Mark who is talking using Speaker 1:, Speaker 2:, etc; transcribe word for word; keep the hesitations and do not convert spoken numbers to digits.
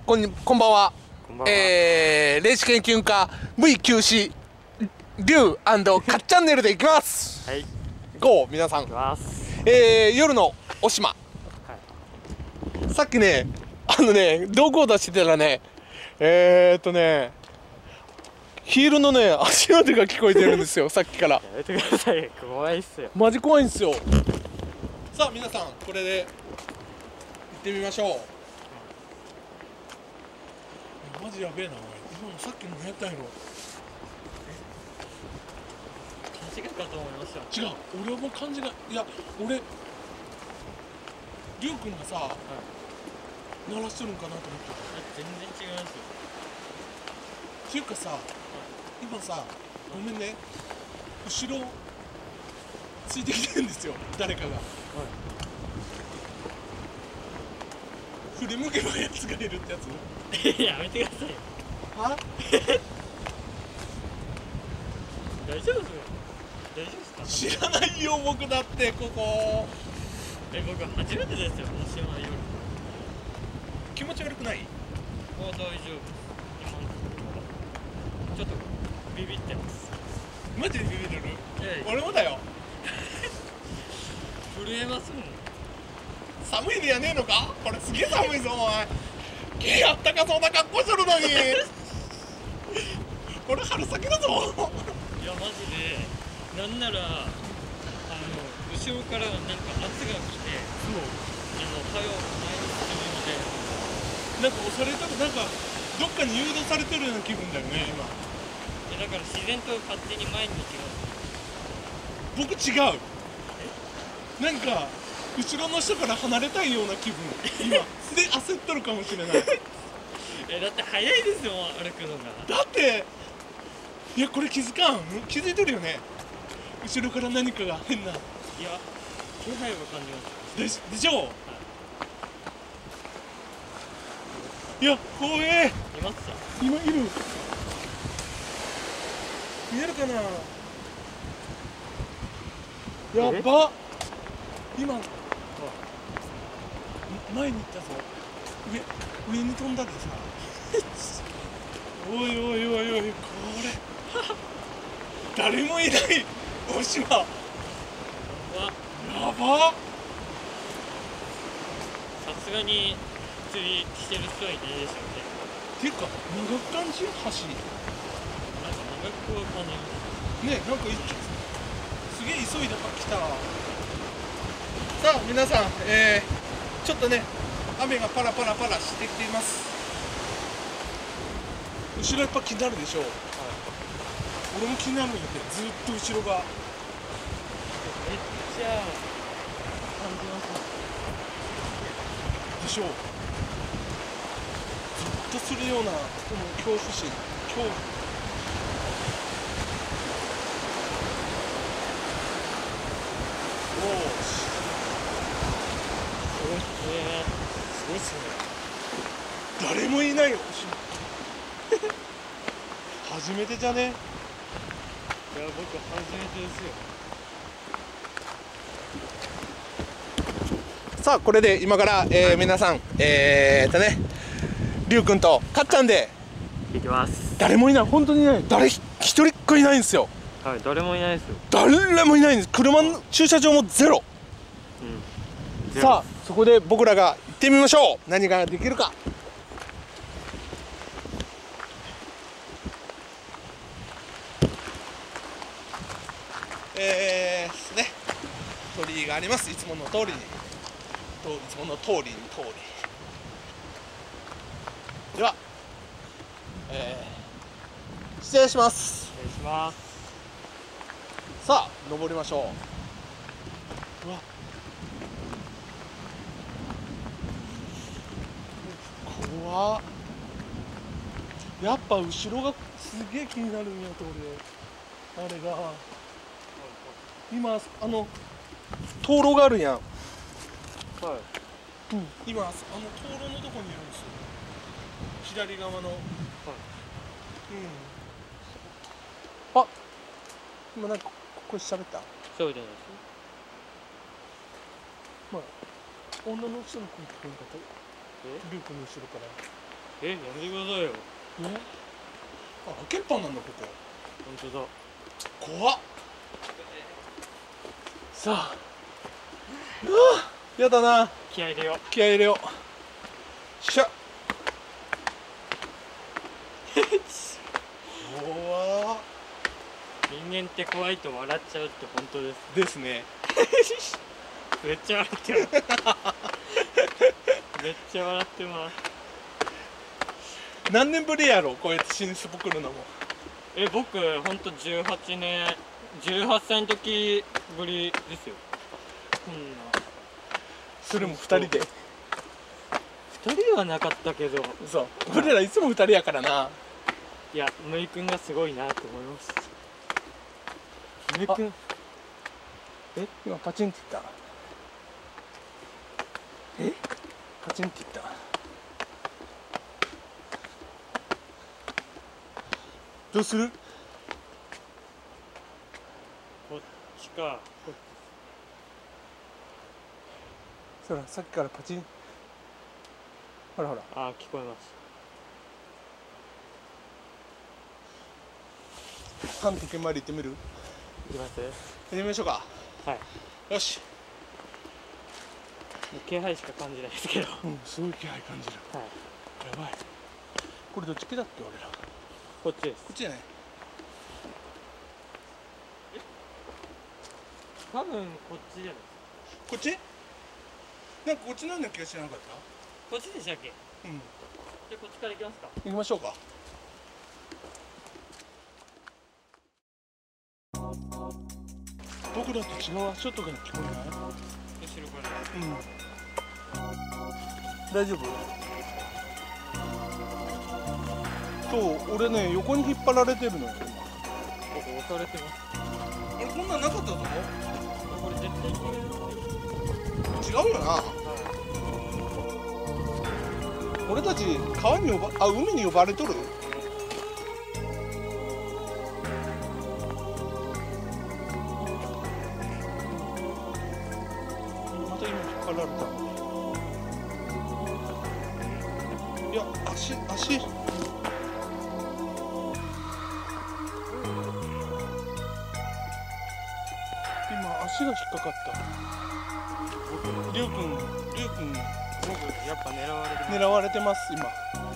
Speaker 1: こんこんばんは。
Speaker 2: こんばんは。
Speaker 1: えー、霊視研究家 ブイ 休止リュウかっチャンネルでいきます。
Speaker 2: はい。
Speaker 1: ゴー皆さん。
Speaker 2: いきます。
Speaker 1: えー、夜のおしま。
Speaker 2: はい。
Speaker 1: さっきね、あのね、道具を出してたらね、えーっとね、ヒールのね、足音が聞こえてるんですよ、さっきから。
Speaker 2: やめてください。怖いっすよ。
Speaker 1: マジ怖いんですよ。さあ、皆さん、これで行ってみましょう。マジやべえな、おい。今のさっきの何やったんやろ。
Speaker 2: 勘違いかと思いました。
Speaker 1: 違う、俺はもう感じが、いや、俺、りゅうくんがさ、
Speaker 2: はい。
Speaker 1: 鳴らしてるんかなと思ってた。
Speaker 2: 全然違いますよ。
Speaker 1: っていうかさ、今さ、ごめんね、後ろついてきてるんですよ、誰かが。
Speaker 2: は
Speaker 1: 振り向けばやつがいるってやつ。
Speaker 2: い。やめてくださいよ。
Speaker 1: は
Speaker 2: 大丈夫ですよ。大丈夫ですか。
Speaker 1: 知らないよ、僕だって、ここ。
Speaker 2: え、僕初めてですよ。大島夜。
Speaker 1: 気持ち悪くない？
Speaker 2: もう大丈夫です。今のところ。ちょっとビビってます。
Speaker 1: マジでビビる？
Speaker 2: ええ、
Speaker 1: 俺もだよ。
Speaker 2: 震えますもん。
Speaker 1: 寒いでやねえのか？これすげえ寒いぞ、お前。毛あったかそうな格好するのに。これ春先だぞ。
Speaker 2: いやマジで、なんならあの後ろからなんか圧が来て、
Speaker 1: そう。
Speaker 2: あのはよ前に進むので、
Speaker 1: なんか押されたら、なんかどっかに誘導されてるような気分だよね、今。
Speaker 2: いやだから自然と勝手に前に行きます。
Speaker 1: 僕違う。なんか後ろの人から離れたいような気分。今すでに焦っとるかもしれない。
Speaker 2: え、だって早いですよ、歩くのが。
Speaker 1: だっていや、これ気づかん？気づいてるよね、後ろから何かが変な。
Speaker 2: いや、気配を感じますよ。
Speaker 1: でしでしょう。いや、怖え。
Speaker 2: いました。
Speaker 1: 今いる。見えるかな。やっば。今前に行ったぞ。上上に飛んだでさ。おいおいおいおい、これ誰もいない大島。やば。
Speaker 2: さすがに釣りしてる人はいないでしょうね。
Speaker 1: ていうか長く感じる橋。
Speaker 2: なんか長くは感じます
Speaker 1: ね、なんか一気すげえ急いで来た。さあ皆さん、えー、ちょっとね雨がパラパラパラしてきています。後ろやっぱ気になるでしょう。はい、俺も気になるんだって、ずっと後ろが。
Speaker 2: めっちゃ感じます
Speaker 1: でしょう。ずっとするようなこの恐怖心、恐怖。おーし、
Speaker 2: すごい、えー、すごいっすね。
Speaker 1: 誰もいないよ。初めてじゃね？
Speaker 2: いや、僕初めてですよ。
Speaker 1: さあ、これで今から、えー、皆さん、えーっとね、りゅうくんとかっちゃんで
Speaker 2: 行きます。
Speaker 1: 誰もいない、本当にね、誰一人っ子いないんですよ。
Speaker 2: はい、誰もいないですよ。
Speaker 1: 誰もいないんです。車の駐車場もゼロ。
Speaker 2: うん。
Speaker 1: さあ、そこで僕らが行ってみましょう。何ができるか。えーですね、鳥居があります。いつもの通りに、といつもの通りに通り。では、えー、失礼します。
Speaker 2: お願いします。
Speaker 1: さあ、登りましょう。うわ、怖っ。やっぱ後ろがすげえ気になるんやと俺。あれが今あの灯籠があるやん。
Speaker 2: はい。
Speaker 1: うん、今あの灯籠のとこにいるんですよ、左側の。はい、うん。あ、今なんかここ喋った。
Speaker 2: そうじゃないです。
Speaker 1: まあ女の人の声聞こえんかった。
Speaker 2: え？
Speaker 1: リュウ君の後ろから。
Speaker 2: え、やめてくださいよ。
Speaker 1: えあ、開けっぱなんだここ。
Speaker 2: 本当だ。
Speaker 1: 怖っ。さあ、うわやだな。
Speaker 2: 気合い入れよう。
Speaker 1: 気合い入れよう。しゃ怖っ。
Speaker 2: 人間って怖いと笑っちゃうって本当です。
Speaker 1: ですね。
Speaker 2: めっちゃ笑ってます。めっちゃ笑ってます。
Speaker 1: 何年ぶりやろこうやって新スポ来るのも。
Speaker 2: え、僕ほんとじゅうはちねんじゅうはっさいの時ぶりですよ。こんな
Speaker 1: それもふたりで。
Speaker 2: ふたりはなかったけど、
Speaker 1: そう俺らいつもふたりやからな。
Speaker 2: いや、むいくんがすごいなと思います。むいくん、
Speaker 1: え今パチンって言った。えパチンって言った。どうする。
Speaker 2: こっちか。
Speaker 1: そらさっきからパチン。ほらほら。
Speaker 2: あー、聞こえます。
Speaker 1: 半時計回り行ってみる。
Speaker 2: いきます。
Speaker 1: 行ってみましょうか。
Speaker 2: はい。
Speaker 1: よし。
Speaker 2: 気配しか感じないですけど。
Speaker 1: うん、すごい気配感じる。
Speaker 2: はい。
Speaker 1: やばい。これどっち系だっけ俺ら。
Speaker 2: こっちです。
Speaker 1: こっちじゃない。
Speaker 2: 多分こっちじゃない。
Speaker 1: こっち。なんかこっちなんだ気がしなかった。
Speaker 2: こっちでしたっけ。
Speaker 1: うん。
Speaker 2: じゃあこっちから行きますか。
Speaker 1: 行きましょうか。僕らと違う足音が聞こえない。
Speaker 2: 後ろから
Speaker 1: うん。大丈夫。そう俺ね横に引っ張られてるのよ今。
Speaker 2: ここ押されてます。
Speaker 1: あれこんなんなかったぞ。
Speaker 2: これ絶対これ
Speaker 1: 違うよな。俺たち川に呼ばあ海に呼ばれとる。また今引っ張られた。いや足足今足が引っかかった。りゅうくんりゅうくん
Speaker 2: 僕やっぱ狙われてます。
Speaker 1: 狙われてます今。